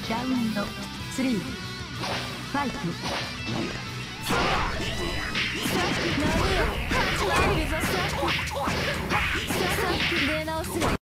ラウンド3ファイト。何よ、始まるぞさ。出直す。